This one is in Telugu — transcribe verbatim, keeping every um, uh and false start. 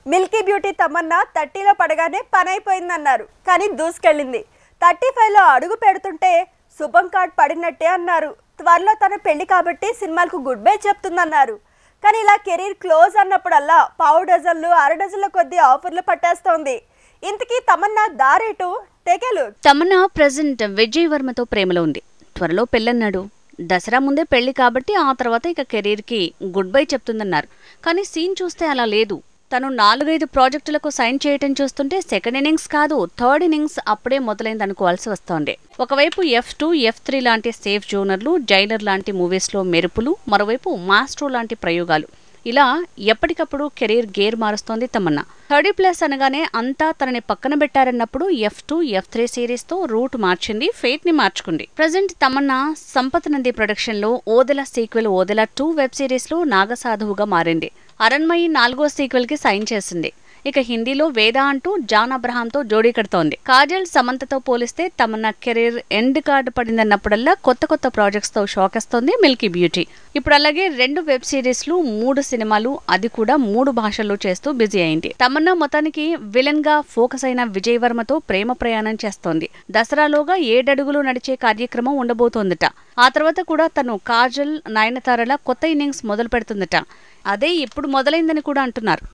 మిల్కీ బ్యూటీ తమన్నా థర్టీలో పడగానే పని అయిపోయిందన్నారు. కానీ దూసుకెళ్ళింది. థర్టీ ఫైవ్లో అడుగు పెడుతుంటే శుభం కార్డ్ పడినట్టే అన్నారు. త్వరలో తన పెళ్లి కాబట్టి సినిమాలకు గుడ్ బై చెప్తుందన్నారు. కానీ ఇలా కెరీర్ క్లోజ్ అన్నప్పుడల్లా పావు డజన్లు అర డజన్ల కొద్ది ఆఫర్లు పట్టేస్తోంది. ఇంతకీ తమన్నా దారేటు టేకెలు. తమన్నా ప్రెజెంట్ విజయ్ వర్మతో ప్రేమలో ఉంది. త్వరలో పెళ్ళన్నాడు. దసరా ముందే పెళ్లి కాబట్టి ఆ తర్వాత ఇక కెరీర్కి గుడ్ బై చెప్తుందన్నారు. కానీ సీన్ చూస్తే అలా లేదు. తను నాలుగైదు ప్రాజెక్టులకు సైన్ చేయటం చూస్తుంటే సెకండ్ ఇన్నింగ్స్ కాదు, థర్డ్ ఇన్నింగ్స్ అప్పుడే మొదలైంది అనుకోవాల్సి వస్తోంది. ఒకవైపు ఎఫ్ టూ ఎఫ్ త్రీ లాంటి సేఫ్ జోనర్లు, జైలర్ లాంటి మూవీస్లో మెరుపులు, మరోవైపు మాస్ట్రో లాంటి ప్రయోగాలు, ఇలా ఎప్పటికప్పుడు కెరీర్ గేర్ మారుస్తోంది తమన్నా. థర్టీ ప్లస్ అనగానే అంతా తనని పక్కన పెట్టారన్నప్పుడు F two F three series తో రూట్ మార్చింది, ఫేట్ ని మార్చుకుంది. ప్రజెంట్ తమన్నా సంపత్ నంది ప్రొడక్షన్ లో Odela sequel Odela two web series లో నాగసాధువుగా మారింది. అరణ్మయి నాలుగో సీక్వెల్ కి సైన్ చేసింది. ఇక హిందీలో వేద అంటూ జాన్ అబ్రహాంతో జోడీ కడుతోంది. కాజల్ సమంతతో పోలిస్తే తమన్నా కెరీర్ ఎండ్ కార్డు పడిందన్నప్పుడల్లా కొత్త కొత్త ప్రాజెక్ట్స్ తో షాకేస్తోంది మిల్కీ బ్యూటీ. ఇప్పుడు అలాగే రెండు వెబ్ సిరీస్లు, మూడు సినిమాలు, అది కూడా మూడు భాషల్లో చేస్తూ బిజీ అయింది. తమన్నా మొత్తానికి విలన్ గా ఫోకస్ అయిన విజయ్ వర్మతో ప్రేమ ప్రయాణం చేస్తోంది. దసరాలోగా ఏడడుగులు నడిచే కార్యక్రమం ఉండబోతోందట. ఆ తర్వాత కూడా తను కాజల్, నయనతారల కొత్త ఇన్నింగ్స్ మొదలు పెడుతుందట. అదే ఇప్పుడు మొదలైందని కూడా అంటున్నారు.